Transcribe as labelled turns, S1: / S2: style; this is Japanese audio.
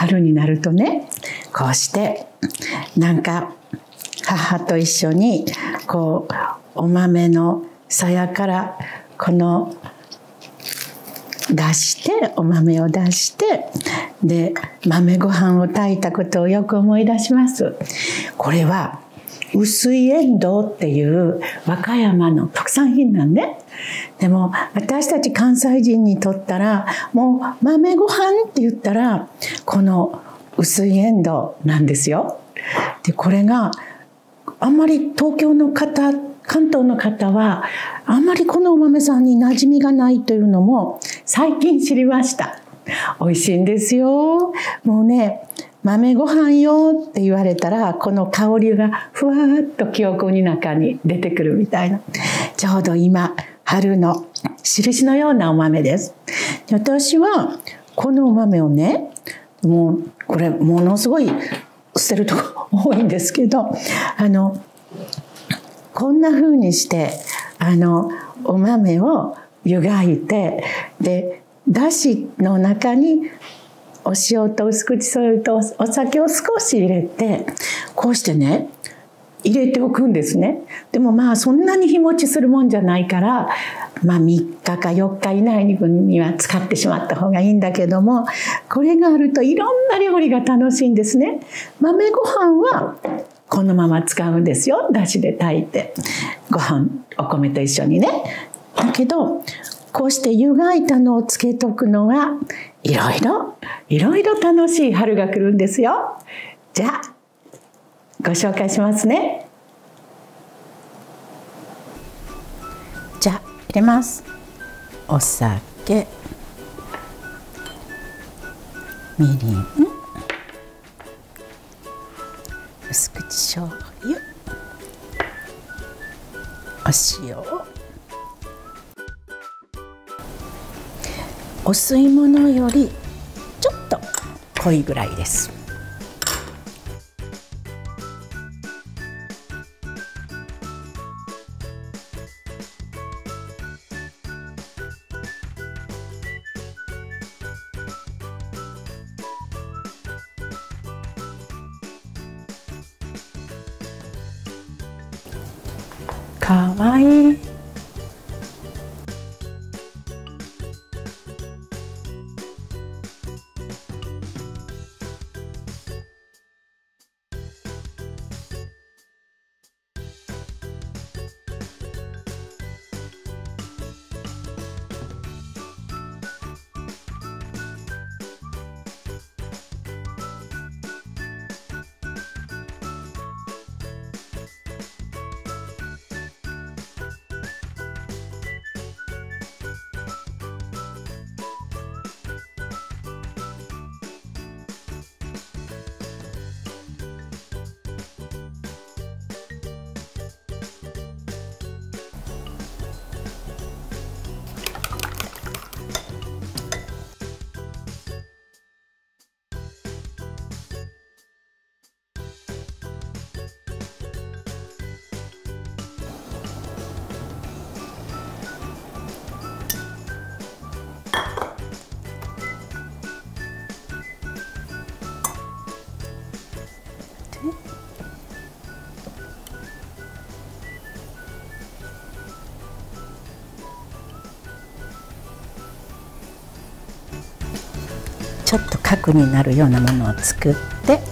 S1: 春になるとね、こうしてなんか母と一緒にこうお豆の鞘からこの出してお豆を出してで豆ご飯を炊いたことをよく思い出します。これは薄いエンドウっていう和歌山の特産品なんね。でも私たち関西人にとったらもう豆ご飯って言ったらこの薄いエンドウなんですよ。でこれがあんまり東京の方関東の方はあんまりこのお豆さんに馴染みがないというのも最近知りました。美味しいんですよ。もうね豆ご飯よって言われたらこの香りがふわっと記憶の中に出てくるみたいな、ちょうど今春の印のようなお豆です。私はこのお豆をね、もうこれものすごい捨てるとこ多いんですけど、こんな風にしてお豆を湯がいて、でだしの中にお塩と薄口醤油とお酒を少し入れてこうしてね入れておくんですね。でもまあそんなに日持ちするもんじゃないから、まあ3日か4日以内には使ってしまった方がいいんだけども、これがあるといろんな料理が楽しいんですね。豆ご飯はこのまま使うんですよ。だしで炊いてご飯お米と一緒にね。だけどこうして湯がいたのをつけとくのはいろいろ楽しい春が来るんですよ。じゃあご紹介しますね。じゃあ入れます。お酒、みりん、薄口醤油、お塩、お吸い物よりちょっと濃いぐらいです。かわいい。ちょっと角になるようなものを作って